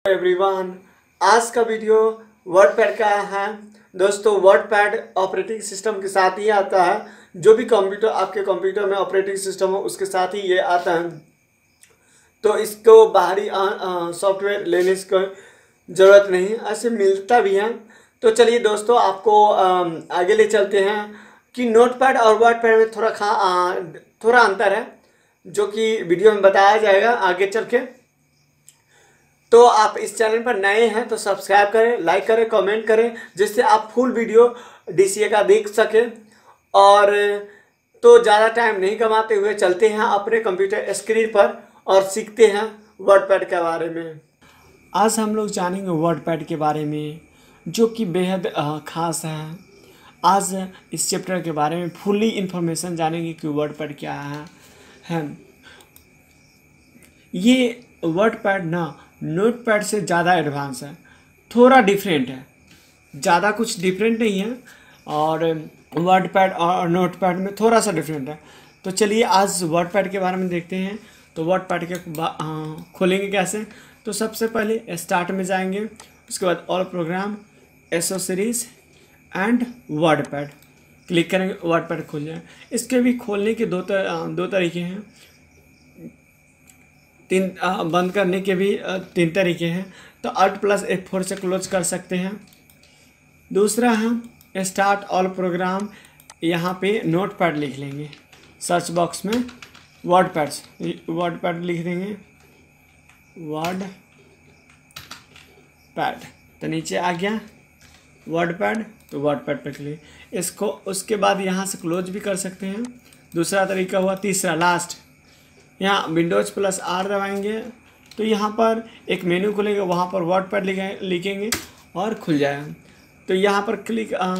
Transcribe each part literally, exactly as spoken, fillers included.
Everyone, आज का video WordPad का है। दोस्तों, वर्डपैड ऑपरेटिंग सिस्टम के साथ ही आता है। जो भी कंप्यूटर आपके कंप्यूटर में ऑपरेटिंग सिस्टम हो उसके साथ ही ये आता है, तो इसको बाहरी सॉफ्टवेयर लेने की कोई ज़रूरत नहीं, ऐसे मिलता भी है। तो चलिए दोस्तों, आपको आ, आगे ले चलते हैं कि नोटपैड और वर्डपैड में थोड़ा खा आ, थोड़ा अंतर है, जो कि वीडियो में बताया जाएगा आगे चल के। तो आप इस चैनल पर नए हैं तो सब्सक्राइब करें, लाइक करें, कमेंट करें, जिससे आप फुल वीडियो डीसीए का देख सकें। और तो ज़्यादा टाइम नहीं कमाते हुए चलते हैं अपने कंप्यूटर स्क्रीन पर और सीखते हैं वर्डपैड के बारे में। आज हम लोग जानेंगे वर्डपैड के बारे में, जो कि बेहद ख़ास है। आज इस चैप्टर के बारे में फुल्ली इंफॉर्मेशन जानेंगे कि वर्डपैड क्या है, है। ये वर्डपैड ना नोटपैड से ज़्यादा एडवांस है, थोड़ा डिफरेंट है, ज़्यादा कुछ डिफरेंट नहीं है। और वर्डपैड और नोटपैड में थोड़ा सा डिफरेंट है। तो चलिए आज वर्डपैड के बारे में देखते हैं। तो वर्डपैड के खोलेंगे कैसे? तो सबसे पहले स्टार्ट में जाएंगे, उसके बाद all program, accessories and WordPad click करेंगे, वर्डपैड खुल जाए। इसके भी खोलने के दो तर, दो तरीके हैं, तीन बंद करने के भी तीन तरीके हैं। तो अल्ट प्लस एफ फोर से क्लोज कर सकते हैं। दूसरा हम स्टार्ट ऑल प्रोग्राम, यहाँ पे नोटपैड लिख लेंगे, सर्च बॉक्स में वर्डपैड्स वर्डपैड लिख देंगे, वर्ड पैड, तो नीचे आ गया वर्डपैड, तो वर्डपैड पर क्लिक। इसको उसके बाद यहाँ से क्लोज भी कर सकते हैं। दूसरा तरीका हुआ। तीसरा लास्ट, यहाँ विंडोज प्लस आर दबाएंगे तो यहाँ पर एक मेन्यू खुलेगा, वहाँ पर वर्डपैड लिखेंगे और खुल जाएगा। तो यहाँ पर क्लिक आ,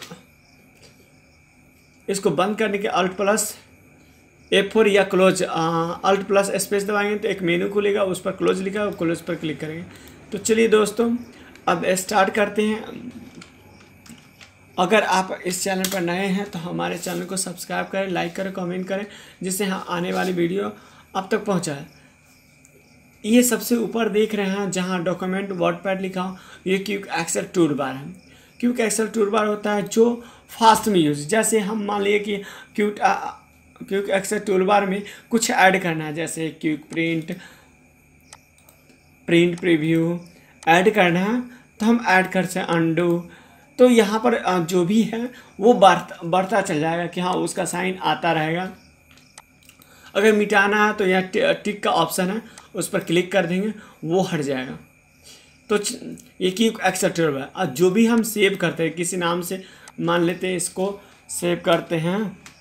इसको बंद करने के अल्ट प्लस एफ फोर या क्लोज, अल्ट प्लस स्पेस दबाएंगे तो एक मेन्यू खुलेगा, उस पर क्लोज लिखा है, क्लोज पर क्लिक करेंगे। तो चलिए दोस्तों, अब स्टार्ट करते हैं। अगर आप इस चैनल पर नए हैं तो हमारे चैनल को सब्सक्राइब करें, लाइक करें, कमेंट करें, जिससे हाँ आने वाली वीडियो आप तक पहुंचाए। ये सबसे ऊपर देख रहे हैं जहां डॉक्यूमेंट वर्डपैड लिखा हो, ये क्विक एक्सेस टूल बार है। क्विक एक्सेस टूल बार होता है जो फास्ट में यूज, जैसे हम मान लिए कि quick quick access toolbar में कुछ ऐड करना है, जैसे quick print print preview add करना है, तो हम ऐड कर सकते हैं, अंडू। तो यहाँ पर जो भी है वो बढ़ता बढ़ता चल जाएगा कि हाँ उसका साइन आता रहेगा। अगर मिटाना है तो यहाँ टिक का ऑप्शन है, उस पर क्लिक कर देंगे, वो हट जाएगा। तो ये क्विक एक्सेस टूल है। और जो भी हम सेव करते हैं किसी नाम से, मान लेते हैं इसको सेव करते हैं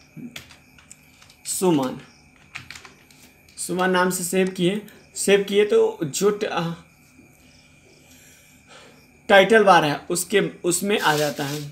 सुमन, सुमन नाम से सेव किए सेव किए तो जो टाइटल बार है उसके उसमें आ जाता है।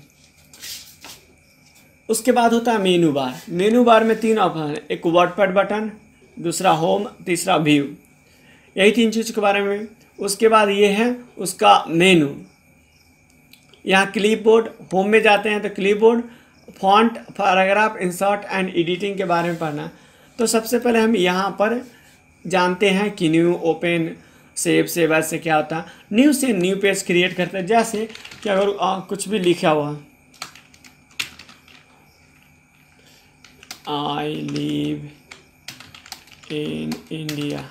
उसके बाद होता है मेनू बार। मेनू बार में तीन ऑप्शन है, एक वर्डपैड बटन, दूसरा होम, तीसरा व्यू, यही तीन चीज़ के बारे में। उसके बाद ये है उसका मेनू। यहाँ क्लिपबोर्ड, होम में जाते हैं तो clipboard, font, paragraph, insert and editing के बारे में पढ़ना। तो सबसे पहले हम यहाँ पर जानते हैं कि न्यू, ओपन, सेव सेव ऐसे क्या होता है। न्यू से न्यू पेज क्रिएट करते हैं, जैसे कि अगर आ, कुछ भी लिखा हुआ, I live in India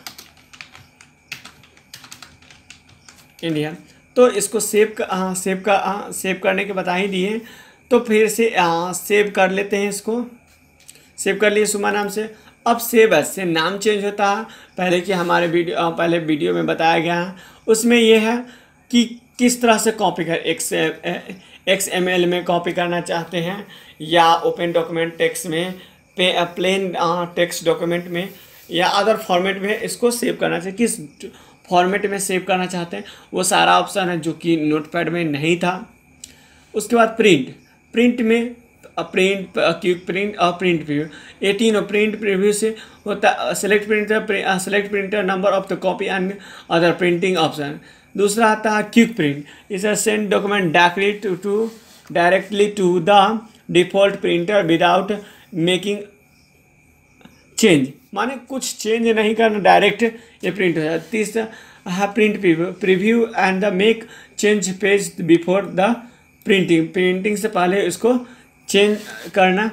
India तो इसको सेव का सेव का आ, सेव करने के बता ही दिए। तो फिर से आ, सेव कर लेते हैं, इसको सेव कर लिए सुमा नाम से। अब सेव एज से नाम चेंज होता है, पहले कि हमारे वीडियो पहले वीडियो में बताया गया है। उसमें ये है कि किस तरह से कॉपी कर, एक्स एक्स एम एल में कॉपी करना चाहते हैं या ओपन डॉक्यूमेंट टेक्स्ट में, प्लेन टेक्स्ट डॉक्यूमेंट में या अदर फॉर्मेट में इसको सेव करना चाहिए। किस फॉर्मेट में सेव करना चाहते हैं वो सारा ऑप्शन है, जो कि नोटपैड में नहीं था। उसके बाद प्रिंट प्रिंट में प्रिंट क्विक प्रिंट और प्रिंट प्रीव्यू, ये तीनों प्रिंट प्रीव्यू से होता है। Select printer select printer number of the copy and other printing option. दूसरा आता है क्विक प्रिंट, इस send document directly to to directly to the default printer without making change, माने कुछ चेंज नहीं करना, डायरेक्ट ये प्रिंट हो जाए। तीसरा है print preview preview and the make change page before the printing, printing से पहले इसको चेंज करना।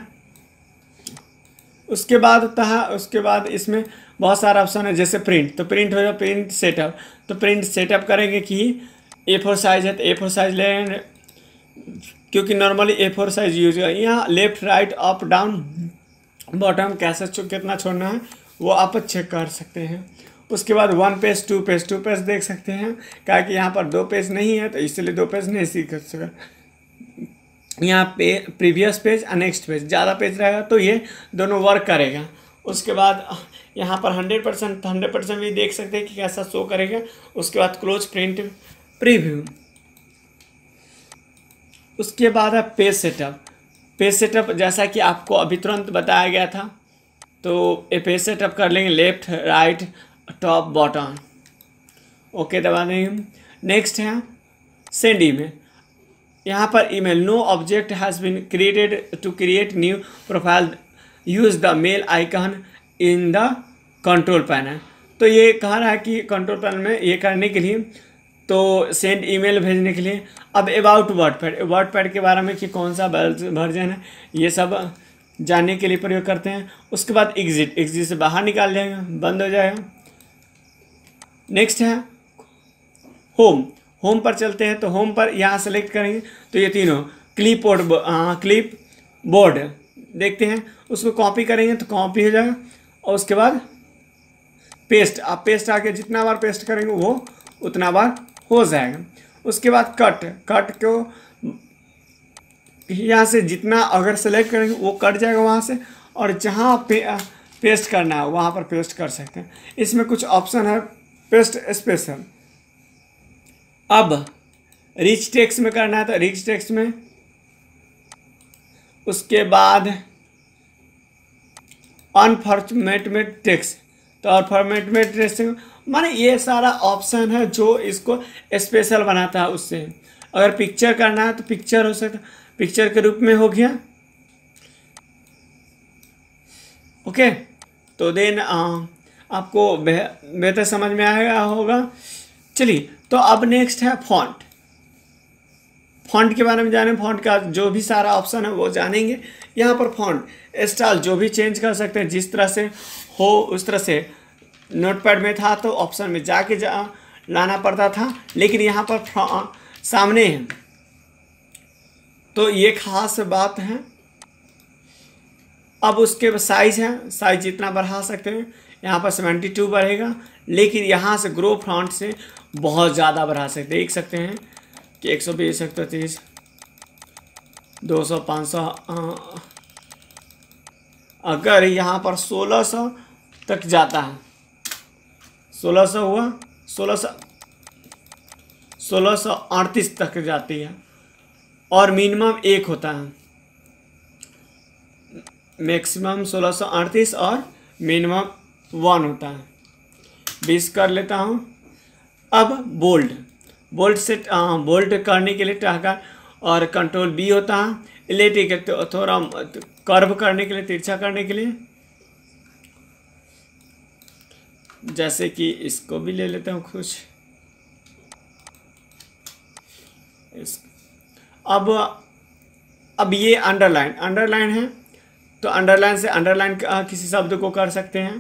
उसके बाद होता है, उसके बाद इसमें बहुत सारा ऑप्शन है, जैसे प्रिंट, तो प्रिंट हो जाए प्रिंट सेटअप, तो प्रिंट सेटअप करेंगे कि ए फोर साइज है तो ए फोर साइज लेंगे, क्योंकि normally A four size use है। यहाँ left right up down bottom कैसे छो, कितना छोड़ना है वो आप चेक कर सकते हैं। उसके बाद one page two page two page देख सकते हैं, क्या कि यहाँ पर दो पेज नहीं है तो इसलिए दो पेज नहीं सीख सका। यहाँ पे प्रीवियस पेज और नेक्स्ट पेज, ज़्यादा पेज रहेगा तो ये दोनों वर्क करेगा। उसके बाद यहाँ पर हंड्रेड परसेंट हंड्रेड परसेंट भी देख सकते हैं कि कैसा शो करेगा। उसके बाद क्लोज प्रिंट प्रीव्यू। उसके बाद है पेज सेटअप। पेज सेटअप जैसा कि आपको अभी तुरंत बताया गया था, तो ये पेज सेटअप कर लेंगे left right top bottom, okay दबा देंगे। नेक्स्ट है सेंड ईमेल। यहाँ पर email, no object has been created to create new profile, use the mail icon in the control panel. तो ये कह रहा है कि कंट्रोल पैनल में ये करने के लिए, तो सेंड ईमेल भेजने के लिए। अब अबाउट वर्डपैड, वर्डपैड के बारे में कि कौन सा वर्जन है ये सब जानने के लिए प्रयोग करते हैं। उसके बाद एग्जिट, एग्जिट से बाहर निकाल जाएगा, बंद हो जाएगा। नेक्स्ट है होम, होम पर चलते हैं, तो होम पर यहाँ सेलेक्ट करेंगे तो ये तीनों क्लिप बोर्ड, क्लिप बोर्ड देखते हैं, उसको कॉपी करेंगे तो कॉपी हो जाएगा। और उसके बाद पेस्ट, आप पेस्ट आके जितना बार पेस्ट करेंगे वो उतना बार हो जाएगा। उसके बाद कट, कट को यहाँ से जितना अगर सेलेक्ट करेंगे वो कट जाएगा वहाँ से, और जहाँ पे पेस्ट करना है वहाँ पर पेस्ट कर सकते हैं। इसमें कुछ ऑप्शन है पेस्ट स्पेशल। अब रिच टेक्स्ट में करना है तो रिच टेक्स्ट में, उसके बाद अनफॉर्मेटेड टेक्स्ट, तो अनफॉर्मेटेड टेक्स्ट माने ये सारा ऑप्शन है जो इसको स्पेशल बनाता है। उससे अगर पिक्चर करना है तो पिक्चर हो सकता, पिक्चर के रूप में हो गया, ओके। तो देन आपको बेहतर समझ में आएगा होगा। चलिए, तो अब नेक्स्ट है फॉन्ट। फॉन्ट के बारे में जाने, फॉन्ट का जो भी सारा ऑप्शन है वो जानेंगे। यहाँ पर फॉन्ट स्टाइल जो भी चेंज कर सकते हैं, जिस तरह से हो उस तरह से। नोटपैड में था तो ऑप्शन में जाके जा लाना पड़ता था, लेकिन यहाँ पर सामने है, तो ये खास बात है। अब उसके साइज है, साइज जितना बढ़ा सकते हैं, यहाँ पर सेवेंटी टू बढ़ेगा, लेकिन यहाँ से ग्रो फॉन्ट से बहुत ज़्यादा बढ़ा सकते हैं। देख सकते हैं कि एक सौ बीस, एक सौ तीस, दो सौ, पाँच सौ, अगर यहाँ पर सोलह सौ तक जाता है, सोलह सौ हुआ, सोलह सौ सोलह सौ अड़तीस तक जाती है, और मिनिमम एक होता है, मैक्सिमम सोलह सौ अड़तीस और मिनिमम वन होता है। बीस कर लेता हूँ। अब बोल्ड, बोल्ड से बोल्ड करने के लिए टाका और कंट्रोल बी होता है। इलेक्ट्रिक तो थोड़ा कर्व करने के लिए, तिरछा करने के लिए, जैसे कि इसको भी ले लेता हूँ कुछ। इस अब अब ये अंडरलाइन, अंडरलाइन है तो अंडरलाइन से अंडरलाइन किसी शब्द को कर सकते हैं।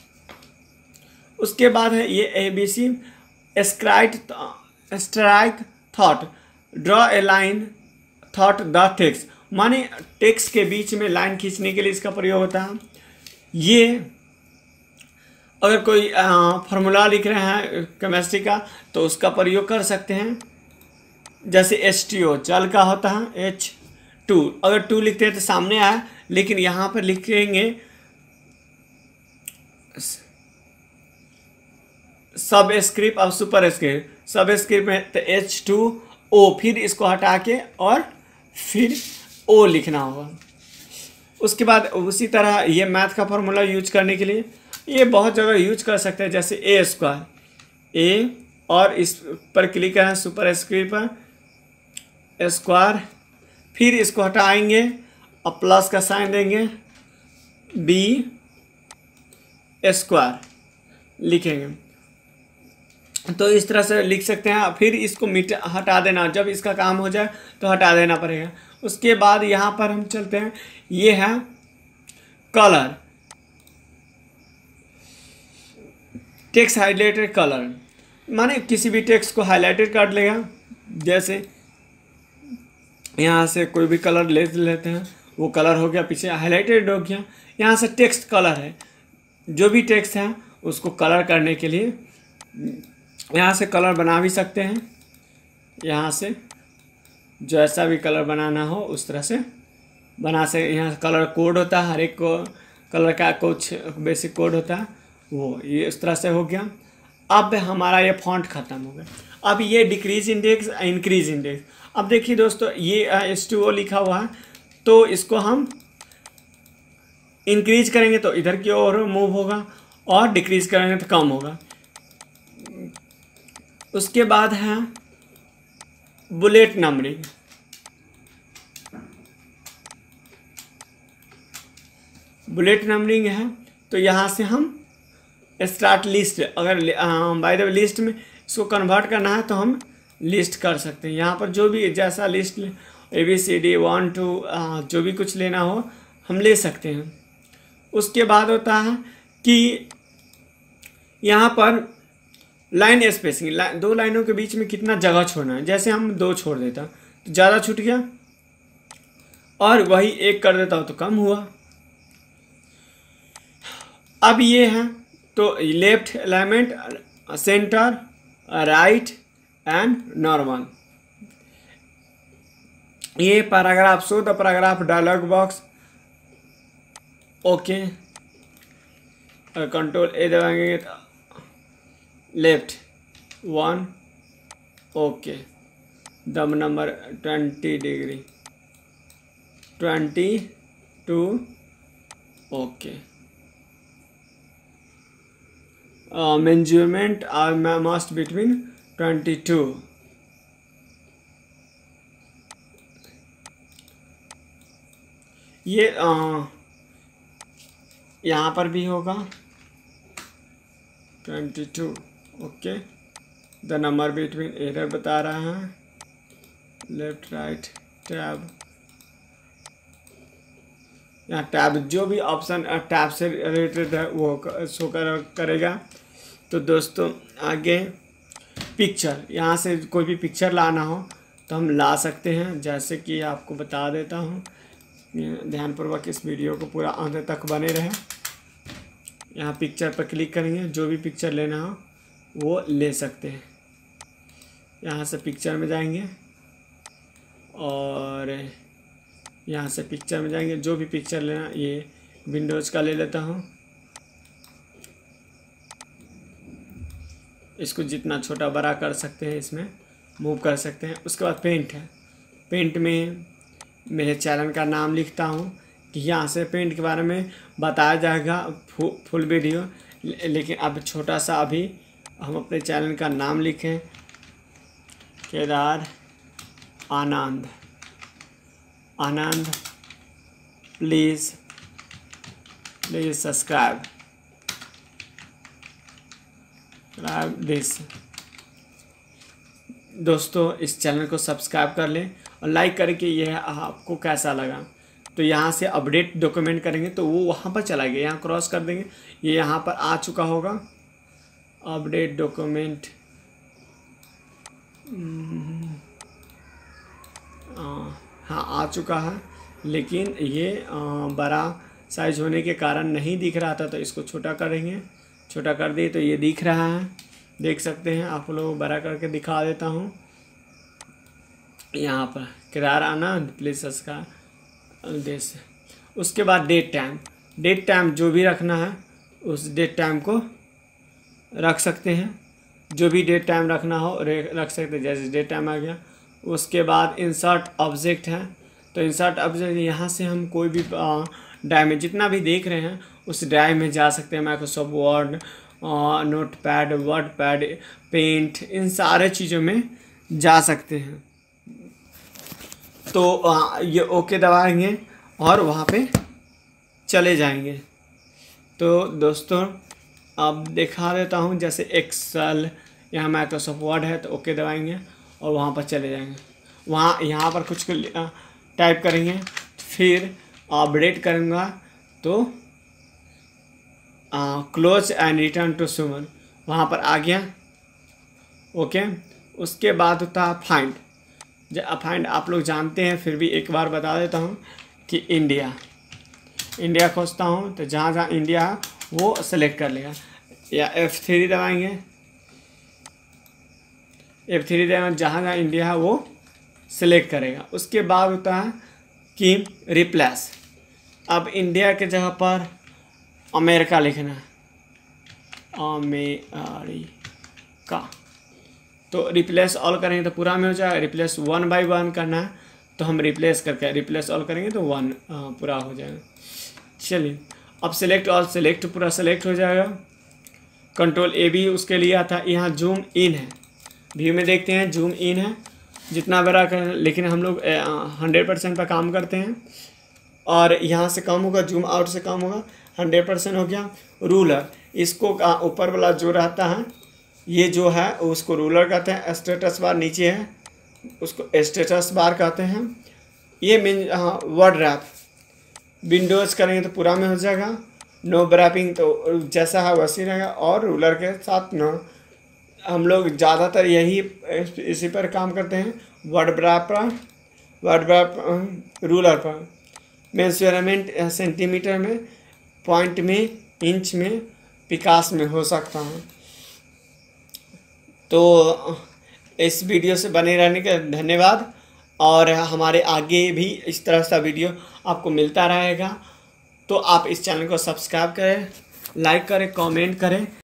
उसके बाद है ये ए बी सी, स्क्राइट strikethrough, draw a line through the text, माने टेक्स्ट के बीच में लाइन खींचने के लिए इसका प्रयोग होता है। ये अगर कोई फार्मूला लिख रहे हैं केमिस्ट्री का तो उसका प्रयोग कर सकते हैं, जैसे एच टी ओ जल का होता है, एच टू, अगर टू लिखते हैं तो सामने आया, लेकिन यहाँ पर लिखेंगे सब स्क्रिप्ट और सुपर स्क्रिप्ट। सब स्क्रिप्ट में तो एच टू ओ, फिर इसको हटा के और फिर ओ लिखना होगा। उसके बाद उसी तरह ये मैथ का फॉर्मूला यूज करने के लिए ये बहुत जगह यूज कर सकते हैं, जैसे ए स्क्वायर, ए और इस पर क्लिक करें सुपर स्क्रिप्ट पर स्क्वायर, फिर इसको हटाएंगे और प्लस का साइन देंगे, बी स्क्वायर लिखेंगे। तो इस तरह से लिख सकते हैं। फिर इसको मिट हटा देना, जब इसका काम हो जाए तो हटा देना पड़ेगा। उसके बाद यहाँ पर हम चलते हैं, ये है कलर, टेक्स्ट हाईलाइटेड कलर, माने किसी भी टेक्स्ट को हाईलाइटेड कर लेगा। जैसे यहाँ से कोई भी कलर ले लेते हैं, वो कलर हो गया, पीछे हाईलाइटेड हो गया। यहाँ से टेक्स्ट कलर है, जो भी टेक्स्ट है उसको कलर करने के लिए यहाँ से कलर बना भी सकते हैं। यहाँ से जो ऐसा भी कलर बनाना हो उस तरह से बना से। यहाँ कलर कोड होता है, हर एक को कलर का कुछ बेसिक कोड होता है, वो ये इस तरह से हो गया। अब हमारा ये फॉन्ट ख़त्म हो गया। अब ये डिक्रीज इंडेक्स, इंक्रीज इंडेक्स। अब देखिए दोस्तों, ये एस टू ओ लिखा हुआ है, तो इसको हम इंक्रीज करेंगे तो इधर की ओर मूव होगा, और डिक्रीज करेंगे तो कम होगा। उसके बाद है बुलेट नंबरिंग। बुलेट नंबरिंग है तो यहाँ से हम स्टार्ट लिस्ट, अगर बाय द वे लिस्ट में इसको कन्वर्ट करना है तो हम लिस्ट कर सकते हैं। यहाँ पर जो भी जैसा list A B C D one two जो भी कुछ लेना हो हम ले सकते हैं। उसके बाद होता है कि यहाँ पर लाइन स्पेसिंग, ला, दो लाइनों के बीच में कितना जगह छोड़ना है। जैसे हम दो छोड़ देता तो ज़्यादा छूट गया, और वही एक कर देता हो तो कम हुआ। अब ये है तो left alignment, centre, right and normal. ये paragraph, show the paragraph dialog box, okay. Control A दबाएंगे तो left one, okay. The number twenty degree, twenty two, okay. Measurement are must between twenty two. ये uh, यहाँ पर भी होगा twenty two, okay. The number between, error बता रहा है, लेफ्ट राइट टैब। यहाँ टैब जो भी ऑप्शन टैब से रिलेटेड है वो शो कर करेगा। तो दोस्तों आगे पिक्चर, यहाँ से कोई भी पिक्चर लाना हो तो हम ला सकते हैं। जैसे कि आपको बता देता हूँ, ध्यानपूर्वक इस वीडियो को पूरा अंत तक बने रहे। यहाँ पिक्चर पर क्लिक करेंगे, जो भी पिक्चर लेना हो वो ले सकते हैं। यहाँ से पिक्चर में जाएंगे और यहाँ से पिक्चर में जाएंगे, जो भी पिक्चर लेना। ये विंडोज़ का ले लेता हूँ, इसको जितना छोटा बड़ा कर सकते हैं इसमें मूव कर सकते हैं। उसके बाद पेंट है, पेंट में मेरे चैनल का नाम लिखता हूँ कि यहाँ से पेंट के बारे में बताया जाएगा फु, फुल वीडियो। लेकिन अब छोटा सा अभी हम अपने चैनल का नाम लिखें, Kedar Anand, Anand please please subscribe this. दोस्तों इस चैनल को सब्सक्राइब कर लें और लाइक करके यह आपको कैसा लगा। तो यहाँ से अपडेट डॉक्यूमेंट करेंगे तो वो वहाँ पर चला गया, यहाँ क्रॉस कर देंगे, ये यहाँ पर आ चुका होगा अपडेट डॉक्यूमेंट। हाँ आ चुका है, लेकिन ये बड़ा साइज होने के कारण नहीं दिख रहा था, तो इसको छोटा करेंगे। छोटा कर दिए तो ये दिख रहा है, देख सकते हैं आप लोग। बड़ा करके दिखा देता हूँ। यहाँ पर Kedar Anand please subscribe this. उसके बाद डेट टाइम, डेट टाइम जो भी रखना है उस डेट टाइम को रख सकते हैं। जो भी डेट टाइम रखना हो रख सकते हैं, जैसे डेट टाइम आ गया। उसके बाद इंसर्ट ऑब्जेक्ट है, तो इंसर्ट ऑब्जेक्ट यहाँ से हम कोई भी ड्राइव में जितना भी देख रहे हैं उस ड्राइव में जा सकते हैं। Microsoft Word, Notepad, WordPad, Paint, इन सारे चीज़ों में जा सकते हैं। तो आ, ये ओके दबाएंगे और वहाँ पे चले जाएंगे। तो दोस्तों अब दिखा देता हूँ, जैसे एक्सेल, यहाँ माइक्रोसॉफ्ट वर्ड है तो ओके दबाएंगे और वहाँ पर चले जाएंगे। वहाँ यहाँ पर कुछ टाइप करेंगे, फिर अपडेट करूँगा तो close and return to Suman, वहाँ पर आ गया। ओके, उसके बाद होता है फाइंड। जब फाइंड आप लोग जानते हैं, फिर भी एक बार बता देता हूँ कि इंडिया इंडिया खोजता हूँ तो जहाँ जहाँ इंडिया है वो सेलेक्ट कर लेगा, या एफ थ्री दबाएंगे। एफ थ्री दबाएंगे, जहाँ जहाँ इंडिया है वो सेलेक्ट करेगा। उसके बाद होता है कि रिप्लेस। अब इंडिया के जगह पर अमेरिका लिखना है, अमेरिका, तो रिप्लेस ऑल करेंगे तो पूरा में हो जाएगा। रिप्लेस वन बाय वन करना है तो हम रिप्लेस करके रिप्लेस ऑल करेंगे तो वन पूरा हो जाएगा। चलिए, अब सेलेक्ट ऑल, सेलेक्ट पूरा सेलेक्ट हो जाएगा। कंट्रोल ए भी उसके लिए आता है। यहाँ जूम इन है, व्यू में देखते हैं जूम इन है जितना बड़ा कर, लेकिन हम लोग हंड्रेड परसेंट पर काम करते हैं और यहाँ से कम होगा, जूम आउट से कम होगा, हंड्रेड परसेंट हो गया। रूलर, इसको ऊपर वाला जो रहता है ये जो है उसको रूलर कहते हैं। स्टेटस बार नीचे है उसको स्टेटस बार कहते हैं। ये मीन हाँ वर्ड रैप, विंडोज़ करेंगे तो पूरा में हो जाएगा। नो रैपिंग तो जैसा है वैसे रहेगा। और रूलर के साथ नो, हम लोग ज़्यादातर यही इसी पर काम करते हैं, वर्ड रैप पर, वर्ड रैप रूलर पर। मेजरमेंट सेंटीमीटर में, पॉइंट में, इंच में, पिकास में हो सकता है। तो इस वीडियो से बने रहने का धन्यवाद, और हमारे आगे भी इस तरह सा वीडियो आपको मिलता रहेगा। तो आप इस चैनल को सब्सक्राइब करें, लाइक करें, कमेंट करें